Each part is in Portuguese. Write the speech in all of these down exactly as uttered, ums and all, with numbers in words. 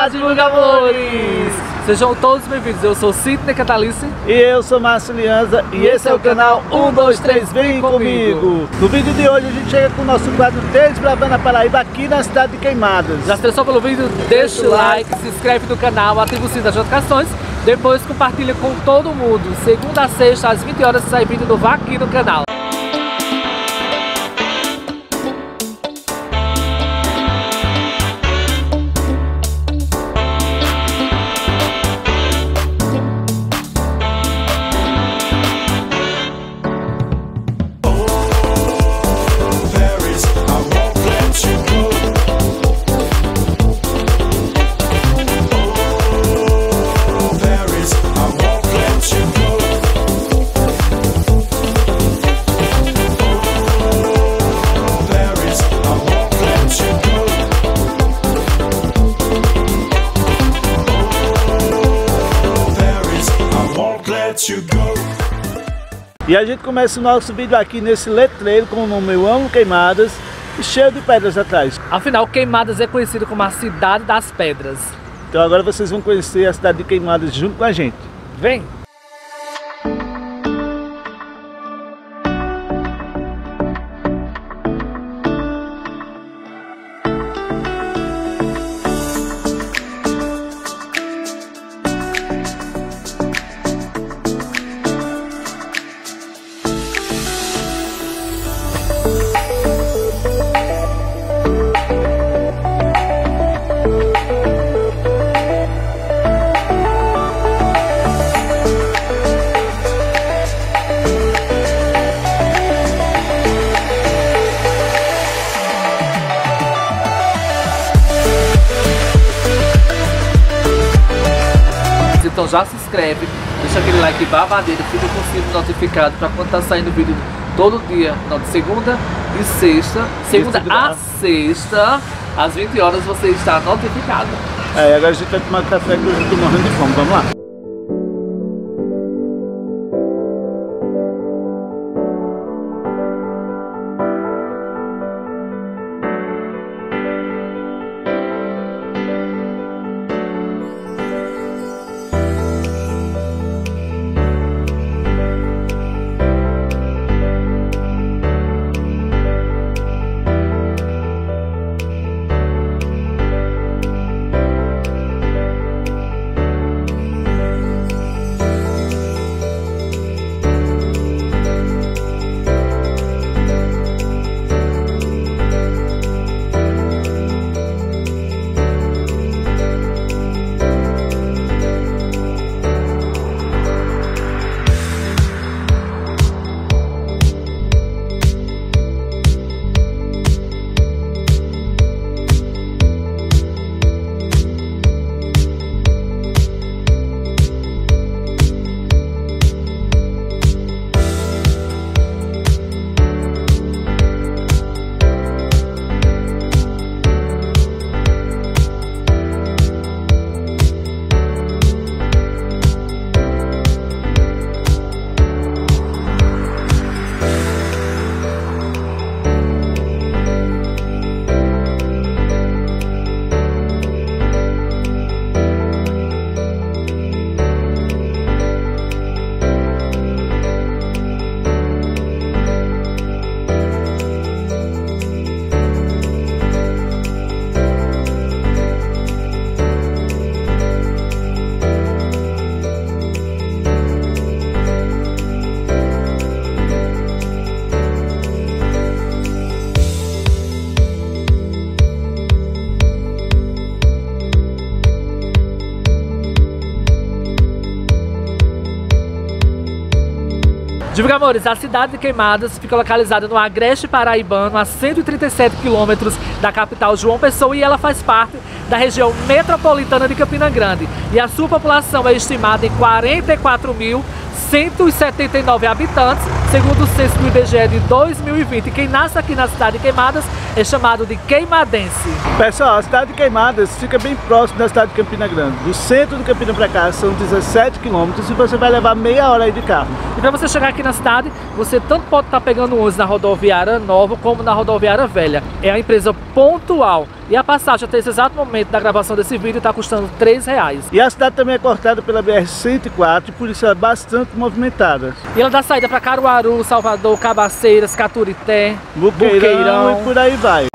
Olá, divulgadores! Sejam todos bem-vindos, eu sou Sidney Catalice. E eu sou Márcio Lianza e, e esse é o canal um dois três Vem Comigo. No vídeo de hoje a gente chega com o nosso quadro Desbravando a Paraíba aqui na cidade de Queimadas. Já se interessou pelo vídeo? Deixa o like, se inscreve no canal, ativa o sininho das notificações. Depois compartilha com todo mundo. Segunda a sexta às vinte horas sai vídeo novo aqui no canal. E a gente começa o nosso vídeo aqui nesse letreiro com o nome Eu Amo Queimadas e cheio de pedras atrás. Afinal, Queimadas é conhecido como a cidade das pedras. Então agora vocês vão conhecer a cidade de Queimadas junto com a gente. Vem! Então já se inscreve, deixa aquele like babadeiro, fica com o sininho notificado para quando tá saindo vídeo todo dia, não, de segunda e sexta, segunda a sexta, às vinte horas você está notificado. É, agora a gente vai tomar café que eu já tô morrendo de fome, vamos lá? Divulgadores, a cidade de Queimadas fica localizada no Agreste Paraibano, a cento e trinta e sete quilômetros da capital João Pessoa, e ela faz parte da região metropolitana de Campina Grande. E a sua população é estimada em quarenta e quatro mil cento e setenta e nove habitantes, segundo o censo do I B G E de dois mil e vinte. Quem nasce aqui na cidade de Queimadas é chamado de queimadense. Pessoal, a cidade de Queimadas fica bem próximo da cidade de Campina Grande. Do centro de Campina para cá são dezessete quilômetros e você vai levar meia hora aí de carro. E para você chegar aqui na cidade, você tanto pode estar pegando ônibus na rodoviária nova como na rodoviária velha. É a empresa Pontual. E a passagem até esse exato momento da gravação desse vídeo está custando três reais. E a cidade também é cortada pela B R cento e quatro, e por isso ela é bastante movimentada. E ela dá saída para Caruaru, Salvador, Cabaceiras, Caturité, Buqueirão, Buqueirão e por aí vai.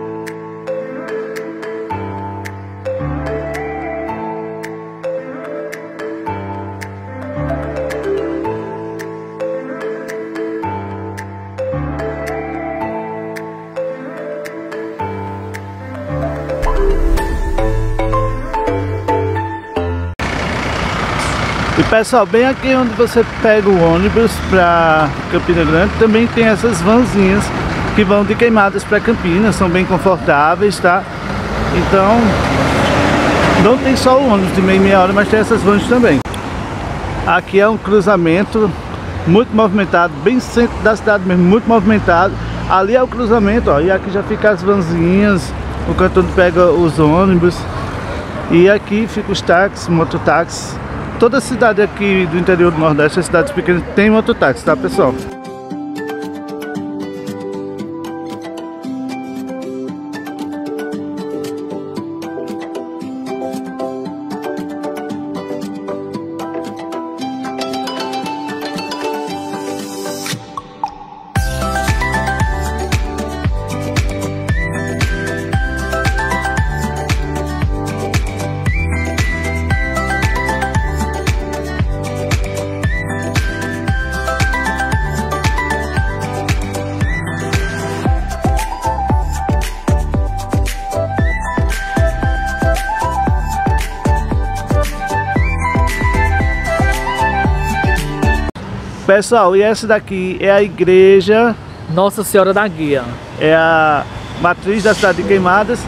E pessoal, bem aqui onde você pega o ônibus para Campina Grande, também tem essas vanzinhas que vão de Queimadas para Campinas, são bem confortáveis, tá? Então, não tem só o ônibus de meia meia hora, mas tem essas vans também. Aqui é um cruzamento muito movimentado, bem centro da cidade mesmo, muito movimentado. Ali é o cruzamento, ó, e aqui já fica as vanzinhas, o canto onde pega os ônibus. E aqui fica os táxis, mototáxis. Toda cidade aqui do interior do Nordeste, as cidades pequenas, tem mototáxi, tá, pessoal? Pessoal, e essa daqui é a igreja Nossa Senhora da Guia. É a matriz da cidade de Queimadas.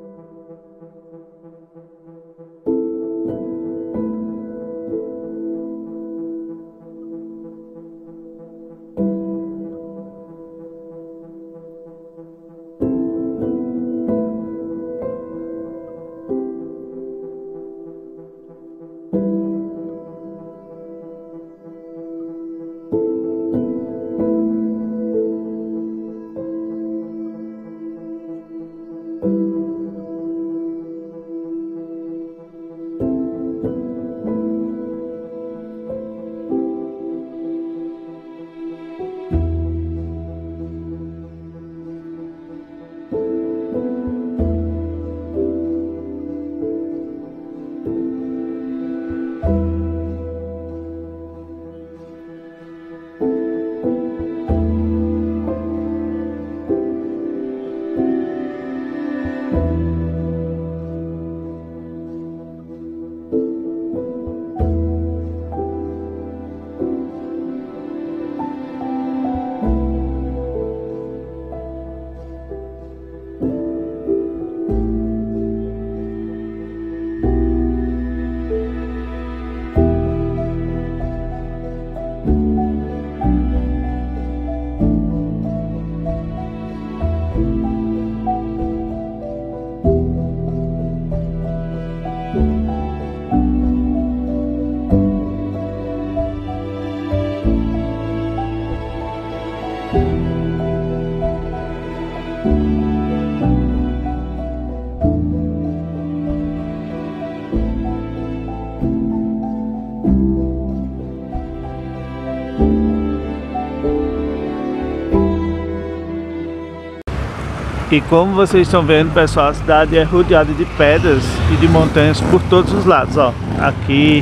E como vocês estão vendo, pessoal, a cidade é rodeada de pedras e de montanhas por todos os lados, ó. Aqui,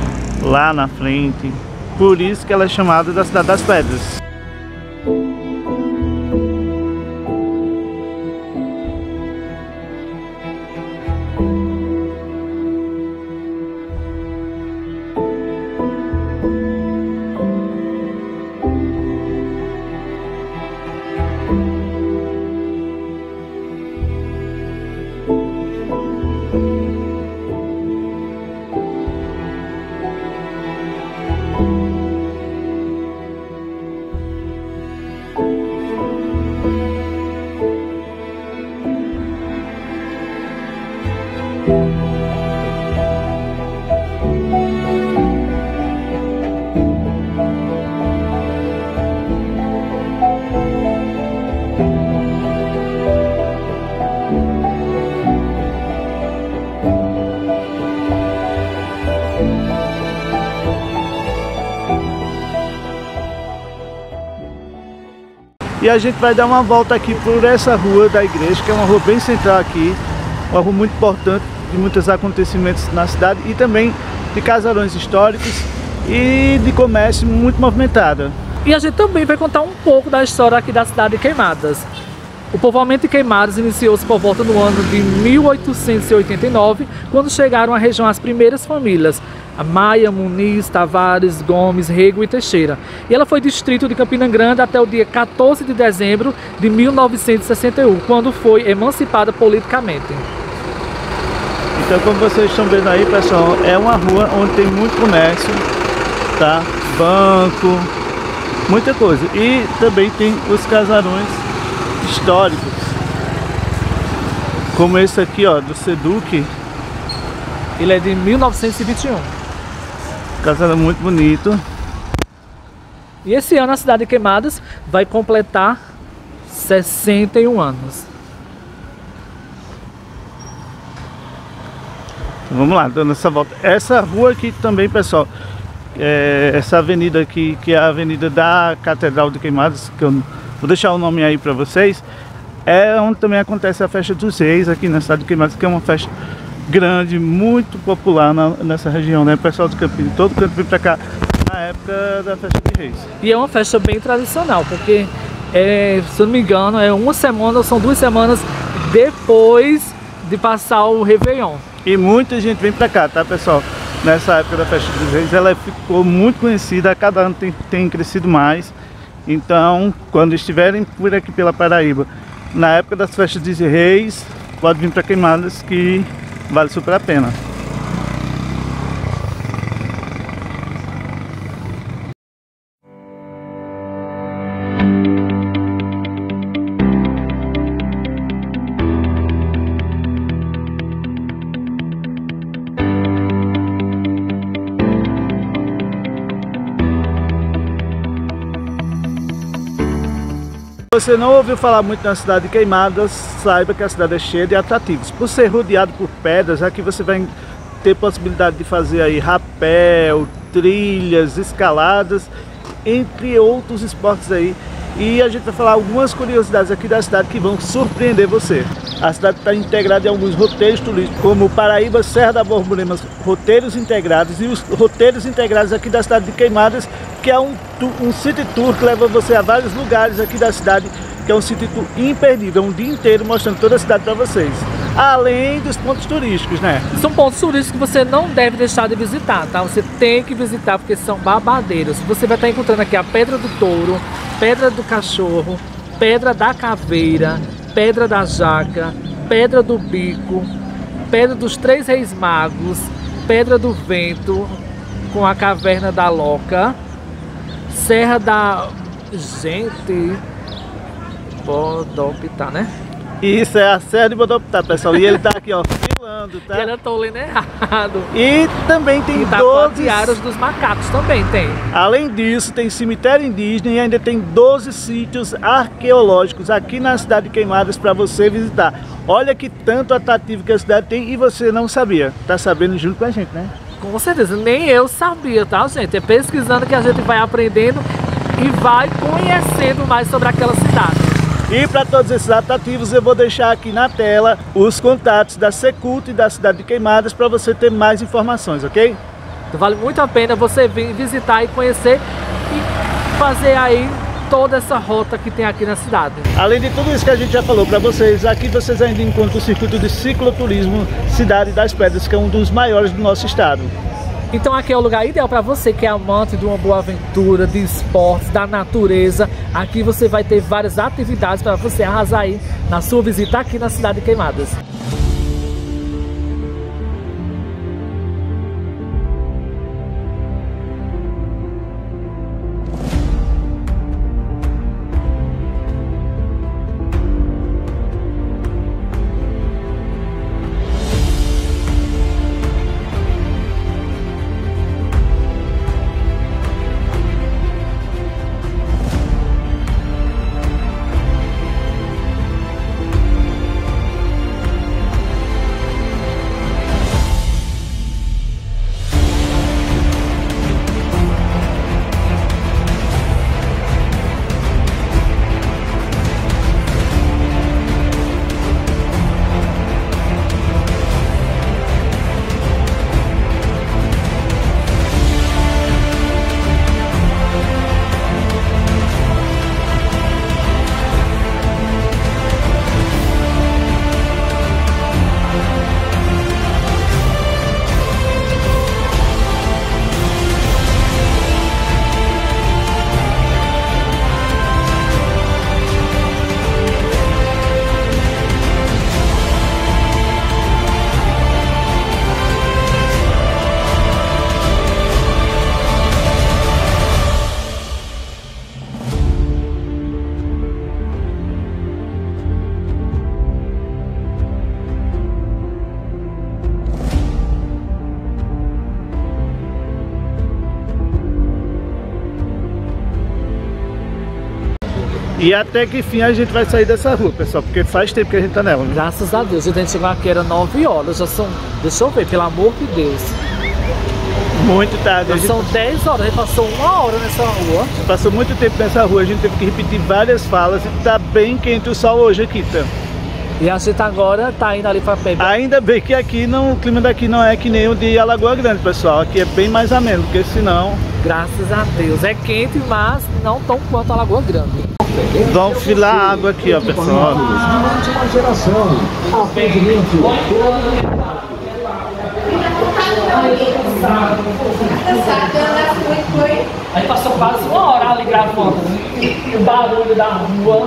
lá na frente. Por isso que ela é chamada da Cidade das Pedras. E a gente vai dar uma volta aqui por essa rua da igreja, que é uma rua bem central aqui, uma rua muito importante de muitos acontecimentos na cidade e também de casarões históricos e de comércio muito movimentada. E a gente também vai contar um pouco da história aqui da cidade de Queimadas. O povoamento de Queimadas iniciou-se por volta do ano de mil oitocentos e oitenta e nove, quando chegaram à região as primeiras famílias, a Maia, Muniz, Tavares, Gomes, Rego e Teixeira. E ela foi distrito de Campina Grande até o dia quatorze de dezembro de mil novecentos e sessenta e um, quando foi emancipada politicamente. Então, como vocês estão vendo aí, pessoal, é uma rua onde tem muito comércio, tá? Banco, muita coisa. E também tem os casarões históricos, como esse aqui, ó, do Seduc. Ele é de mil novecentos e vinte e um. Casarão muito bonito. E esse ano a cidade de Queimadas vai completar sessenta e um anos. Vamos lá, dando essa volta. Essa rua aqui também, pessoal, é, essa avenida aqui, que é a avenida da Catedral de Queimadas, que eu vou deixar o nome aí para vocês, é onde também acontece a Festa dos Reis aqui na cidade de Queimadas, que é uma festa grande, muito popular na, nessa região, né? O pessoal do Campinho, todo canto vem para cá na época da Festa de Reis. E é uma festa bem tradicional, porque, é, se eu não me engano, é uma semana ou são duas semanas depois de passar o Réveillon. E muita gente vem para cá, tá, pessoal? Nessa época da Festa dos Reis, ela ficou muito conhecida, a cada ano tem, tem crescido mais. Então, quando estiverem por aqui pela Paraíba, na época das Festas dos Reis, pode vir para Queimadas, que vale super a pena. Se você não ouviu falar muito na cidade de Queimadas, saiba que a cidade é cheia de atrativos. Por ser rodeado por pedras, aqui você vai ter possibilidade de fazer aí rapel, trilhas, escaladas, entre outros esportes aí. E a gente vai falar algumas curiosidades aqui da cidade que vão surpreender você. A cidade está integrada em alguns roteiros turísticos, como Paraíba, Serra da Borborema, roteiros integrados, e os roteiros integrados aqui da cidade de Queimadas, que é um, um city tour que leva você a vários lugares aqui da cidade, que é um city tour imperdível, um dia inteiro mostrando toda a cidade para vocês. Além dos pontos turísticos, né? São pontos turísticos que você não deve deixar de visitar, tá? Você tem que visitar porque são babadeiros. Você vai estar encontrando aqui a Pedra do Touro, Pedra do Cachorro, Pedra da Caveira, Pedra da Jaca, Pedra do Bico, Pedra dos Três Reis Magos, Pedra do Vento, com a Caverna da Loca, Serra da... Gente... Bodopitá, né? Isso, é a Serra de Bodopitá, pessoal. E ele tá aqui, ó, filando, tá? E eu tô lendo errado. E também tem doze Aras dos Macacos, também tem. Além disso, tem cemitério indígena e ainda tem doze sítios arqueológicos aqui na cidade de Queimadas para você visitar. Olha que tanto atrativo que a cidade tem e você não sabia. Tá sabendo junto com a gente, né? Com certeza, nem eu sabia, tá, gente? É pesquisando que a gente vai aprendendo e vai conhecendo mais sobre aquela cidade. E para todos esses atrativos eu vou deixar aqui na tela os contatos da Secult e da cidade de Queimadas para você ter mais informações, ok? Então vale muito a pena você vir visitar e conhecer e fazer aí toda essa rota que tem aqui na cidade. Além de tudo isso que a gente já falou para vocês, aqui vocês ainda encontram o circuito de cicloturismo Cidade das Pedras, que é um dos maiores do nosso estado. Então aqui é o lugar ideal para você que é amante de uma boa aventura, de esportes, da natureza. Aqui você vai ter várias atividades para você arrasar aí na sua visita aqui na cidade de Queimadas. E até que fim a gente vai sair dessa rua, pessoal, porque faz tempo que a gente tá nela, né? Graças a Deus, a gente chegou aqui, era nove horas, já são, deixa eu ver, pelo amor de Deus. Muito tarde. Já a gente... são dez horas, a gente passou uma hora nessa rua. Passou muito tempo nessa rua, a gente teve que repetir várias falas e tá bem quente o sol hoje aqui, tá? E a gente agora tá indo ali pra Peba. Ainda bem que aqui não, o clima daqui não é que nem o de Alagoa Grande, pessoal. Aqui é bem mais ameno, porque senão... Graças a Deus. É quente, mas não tão quanto a Lagoa Grande. Vamos filar água aqui, ó, pessoal. Última geração. Atendimento. Aí passou quase uma hora ali gravando o barulho da rua.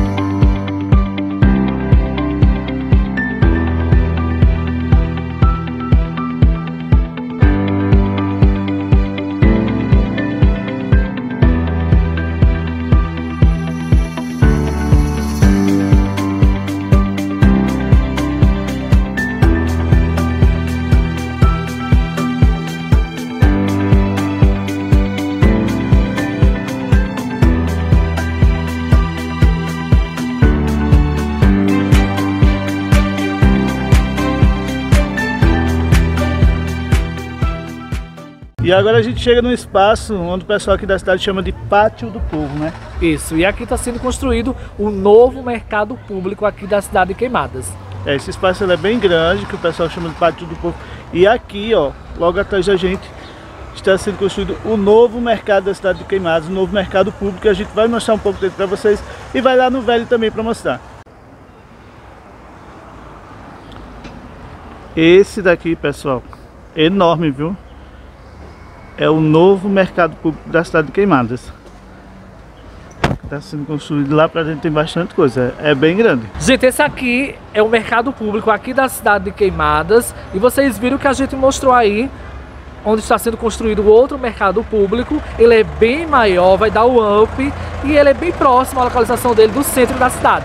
E agora a gente chega num espaço onde o pessoal aqui da cidade chama de Pátio do Povo, né? Isso, e aqui está sendo construído o novo mercado público aqui da cidade de Queimadas. É, esse espaço ele é bem grande, que o pessoal chama de Pátio do Povo. E aqui, ó, logo atrás da gente, está sendo construído o novo mercado da cidade de Queimadas, o novo mercado público, que a gente vai mostrar um pouco dele para vocês e vai lá no velho também para mostrar. Esse daqui, pessoal, enorme, viu? É o novo mercado público da cidade de Queimadas. Está sendo construído lá pra dentro, tem bastante coisa, é bem grande. Gente, esse aqui é o mercado público aqui da cidade de Queimadas. E vocês viram que a gente mostrou aí onde está sendo construído o outro mercado público. Ele é bem maior, vai dar o up e ele é bem próximo à localização dele do centro da cidade.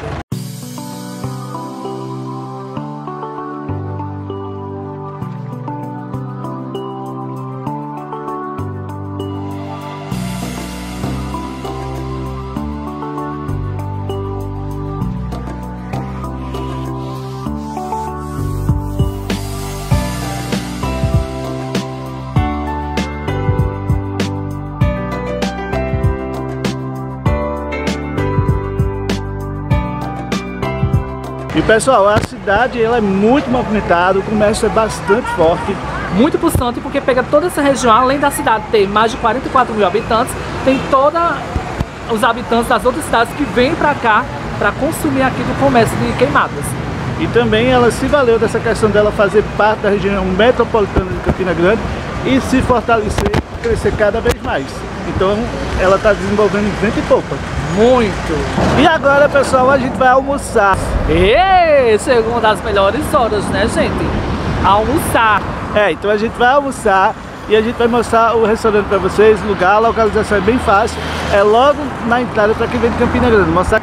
E pessoal, a cidade ela é muito movimentada, o comércio é bastante forte. Muito pulsante porque pega toda essa região, além da cidade ter mais de quarenta e quatro mil habitantes, tem todos os habitantes das outras cidades que vêm para cá para consumir aqui do comércio de Queimadas. E também ela se valeu dessa questão dela fazer parte da região metropolitana de Campina Grande e se fortalecer, crescer cada vez mais. Então ela está desenvolvendo em vento e popa. Muito! E agora, pessoal, a gente vai almoçar. E chegou uma das melhores horas, né, gente? Almoçar. É, então a gente vai almoçar e a gente vai mostrar o restaurante para vocês, o lugar, a localização é bem fácil. É logo na entrada para quem vem de Campina Grande. Mostrar.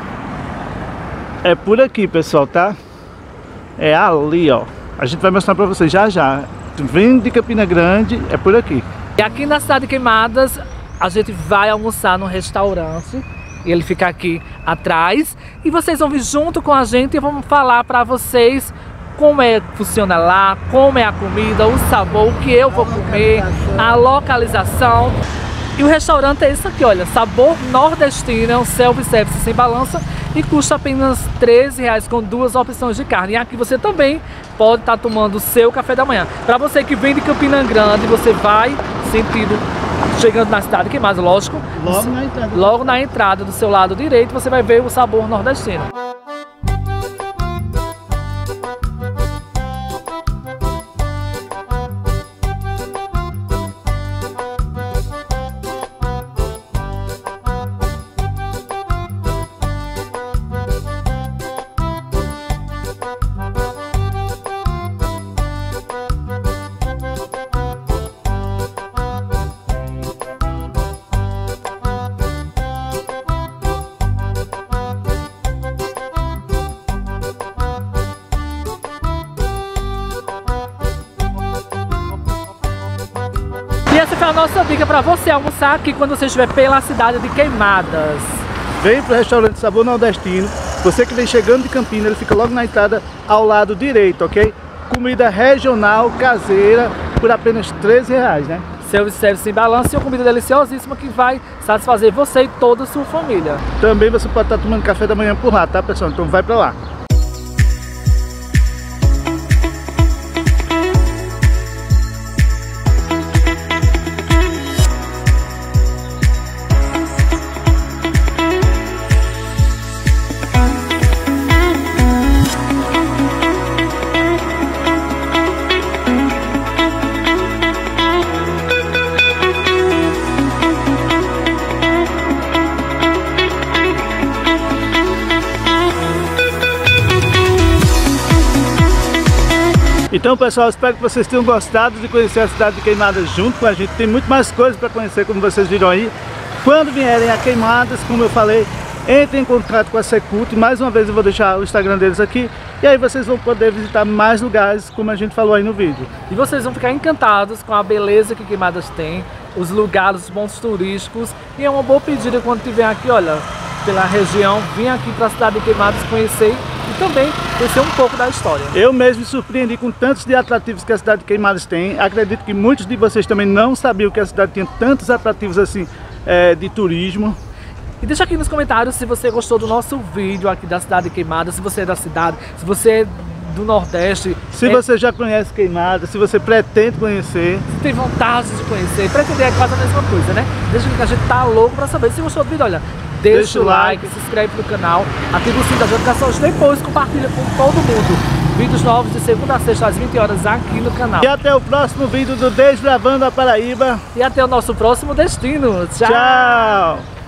É por aqui, pessoal, tá? É ali, ó. A gente vai mostrar para vocês já já. Vem de Campina Grande, é por aqui. E aqui na cidade de Queimadas, a gente vai almoçar no restaurante. Ele fica aqui atrás e vocês vão vir junto com a gente e vamos falar para vocês como é que funciona lá, como é a comida, o sabor, o que eu vou comer, a localização. E o restaurante é isso aqui, olha, Sabor Nordestino, é um self-service sem balança e custa apenas treze reais com duas opções de carne. E aqui você também pode estar tomando o seu café da manhã. Para você que vem de Campina Grande, você vai sentido chegando na cidade de Queimadas, lógico. Logo na entrada. Logo na entrada do seu lado direito, você vai ver o Sabor Nordestino. E essa foi a nossa dica para você almoçar aqui quando você estiver pela cidade de Queimadas. vem pro restaurante Sabor Nordestino. Você que vem chegando de Campina, ele fica logo na entrada ao lado direito, ok? Comida regional, caseira, por apenas treze reais, né? Self-service sem balanço e uma comida deliciosíssima que vai satisfazer você e toda a sua família. Também você pode estar tomando café da manhã por lá, tá, pessoal? Então vai pra lá. Então, pessoal, espero que vocês tenham gostado de conhecer a cidade de Queimadas junto com a gente. Tem muito mais coisas para conhecer, como vocês viram aí. Quando vierem a Queimadas, como eu falei, entrem em contato com a Secult. Mais uma vez eu vou deixar o Instagram deles aqui. E aí vocês vão poder visitar mais lugares, como a gente falou aí no vídeo. E vocês vão ficar encantados com a beleza que Queimadas tem, os lugares, os pontos turísticos. E é uma boa pedida quando estiver aqui, olha, pela região, vir aqui para a cidade de Queimadas conhecer e também conhecer um pouco da história. Eu mesmo me surpreendi com tantos de atrativos que a cidade de Queimadas tem. Acredito que muitos de vocês também não sabiam que a cidade tinha tantos atrativos assim é, de turismo. E deixa aqui nos comentários se você gostou do nosso vídeo aqui da cidade de Queimadas, se você é da cidade, se você é do Nordeste. Se é... você já conhece Queimadas, se você pretende conhecer. Se tem vontade de conhecer, pretender é quase a mesma coisa, né? Deixa que a gente tá louco pra saber. Se gostou do vídeo, olha, deixa, deixa o like, like, se inscreve no canal, ativa o sininho das notificações, depois compartilha com todo mundo. Vídeos novos de segunda a sexta às vinte horas aqui no canal. E até o próximo vídeo do Desbravando a Paraíba. E até o nosso próximo destino. Tchau! Tchau!